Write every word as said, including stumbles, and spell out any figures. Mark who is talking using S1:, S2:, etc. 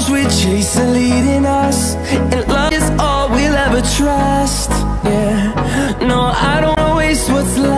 S1: we chase are leading us, and love is all we'll ever trust. Yeah, no, I don't wanna waste what's left.